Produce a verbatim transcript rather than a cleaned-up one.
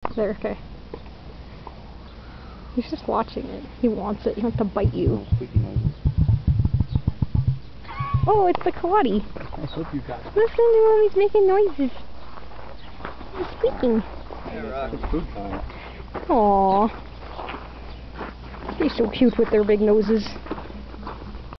There, okay. He's just watching it. He wants it. He wants to bite you. Oh, it's the coati. I hope you got it. Listen to him. He's making noises. He's squeaking. It's food time. Aww. They're so cute with their big noses.